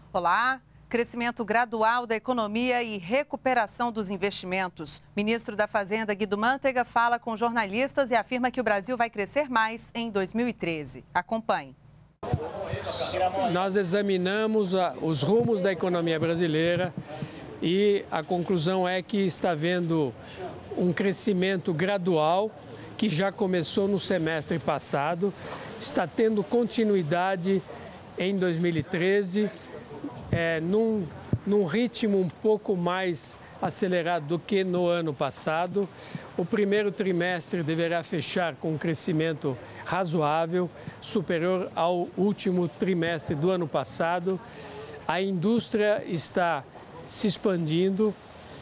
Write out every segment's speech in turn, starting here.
Olá. Crescimento gradual da economia e recuperação dos investimentos. Ministro da Fazenda, Guido Mantega, fala com jornalistas e afirma que o Brasil vai crescer mais em 2013. Acompanhe. Nós examinamos os rumos da economia brasileira e a conclusão é que está havendo um crescimento gradual que já começou no semestre passado, está tendo continuidade em 2013, num ritmo um pouco mais acelerado do que no ano passado. O primeiro trimestre deverá fechar com um crescimento razoável, superior ao último trimestre do ano passado. A indústria está se expandindo.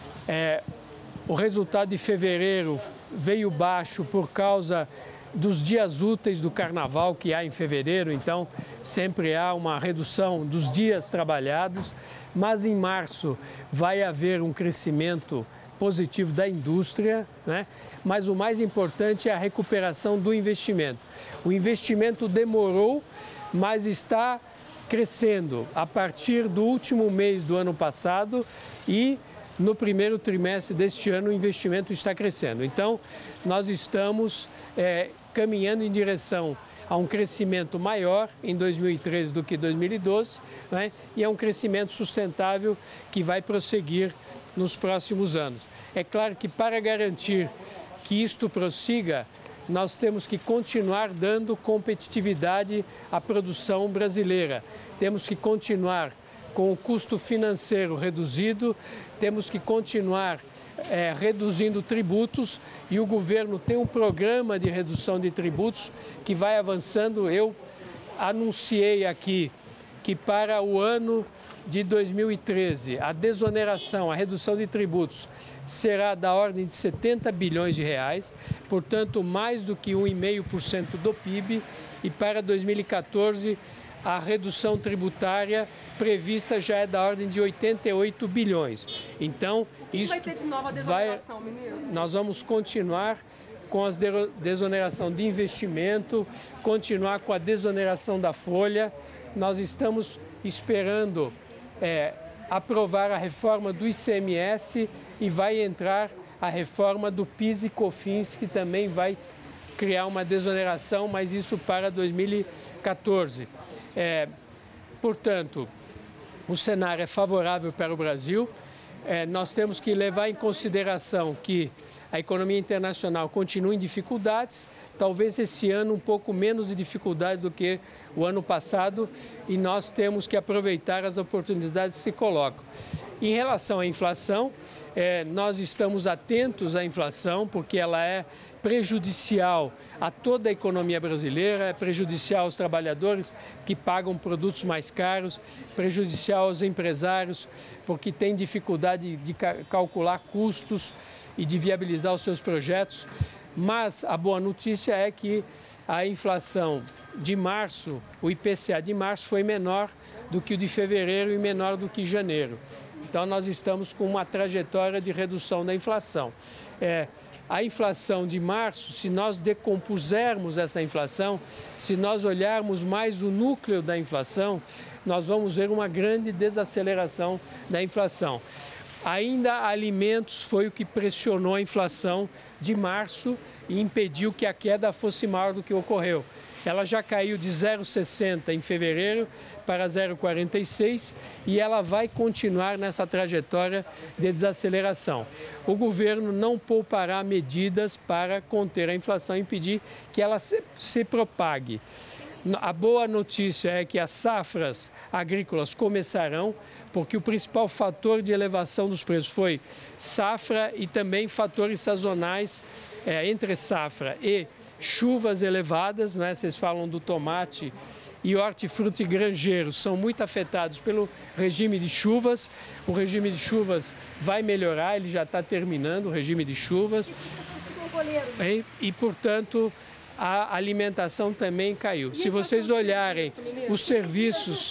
O resultado de fevereiro veio baixo por causa dos dias úteis do carnaval que há em fevereiro, então sempre há uma redução dos dias trabalhados, mas em março vai haver um crescimento positivo da indústria, né? Mas o mais importante é a recuperação do investimento. O investimento demorou, mas está crescendo a partir do último mês do ano passado e no primeiro trimestre deste ano o investimento está crescendo. Então, nós estamos caminhando em direção a um crescimento maior em 2013 do que 2012, né? E é um crescimento sustentável que vai prosseguir nos próximos anos. É claro que para garantir que isto prossiga, nós temos que continuar dando competitividade à produção brasileira. Temos que continuar com o custo financeiro reduzido, temos que continuar reduzindo tributos e o governo tem um programa de redução de tributos que vai avançando. Eu anunciei aqui que para o ano de 2013 a desoneração, a redução de tributos será da ordem de 70 bilhões de reais, portanto mais do que 1,5% do PIB, e para 2014 a redução tributária prevista já é da ordem de 88 bilhões. Então, isso vai ter de nova desoneração, ministro? Nós vamos continuar com a desoneração de investimento, continuar com a desoneração da folha. Nós estamos esperando aprovar a reforma do ICMS e vai entrar a reforma do PIS e COFINS, que também vai criar uma desoneração, mas isso para 2014. Portanto, o cenário é favorável para o Brasil. Nós temos que levar em consideração que a economia internacional continua em dificuldades, talvez esse ano um pouco menos de dificuldades do que o ano passado, e nós temos que aproveitar as oportunidades que se colocam. Em relação à inflação, nós estamos atentos à inflação, porque ela é prejudicial a toda a economia brasileira, é prejudicial aos trabalhadores que pagam produtos mais caros, prejudicial aos empresários porque têm dificuldade de calcular custos e de viabilizar os seus projetos. Mas a boa notícia é que a inflação de março, o IPCA de março foi menor do que o de fevereiro e menor do que janeiro. Então nós estamos com uma trajetória de redução da inflação. A inflação de março, se nós decompusermos essa inflação, se nós olharmos mais o núcleo da inflação, nós vamos ver uma grande desaceleração da inflação. Ainda alimentos foi o que pressionou a inflação de março e impediu que a queda fosse maior do que ocorreu. Ela já caiu de 0,60 em fevereiro para 0,46 e ela vai continuar nessa trajetória de desaceleração. O governo não poupará medidas para conter a inflação e impedir que ela se propague. A boa notícia é que as safras agrícolas começarão, porque o principal fator de elevação dos preços foi safra e também fatores sazonais entre safra e chuvas elevadas, né? Vocês falam do tomate e hortifruti granjeiros são muito afetados pelo regime de chuvas. O regime de chuvas vai melhorar, ele já está terminando o regime de chuvas e portanto, a alimentação também caiu. Se vocês olharem os serviços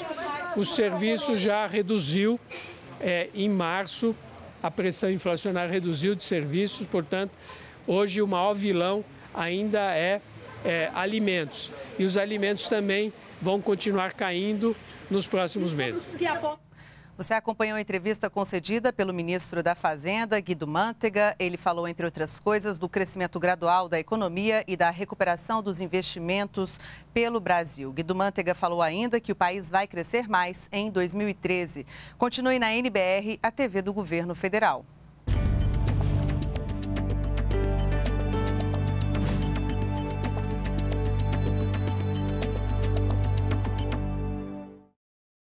já reduziu em março, a pressão inflacionária reduziu de serviços, portanto, hoje o maior vilão ainda é alimentos. E os alimentos também vão continuar caindo nos próximos meses. Você acompanhou a entrevista concedida pelo ministro da Fazenda, Guido Mantega. Ele falou, entre outras coisas, do crescimento gradual da economia e da recuperação dos investimentos pelo Brasil. Guido Mantega falou ainda que o país vai crescer mais em 2013. Continue na NBR, a TV do Governo Federal.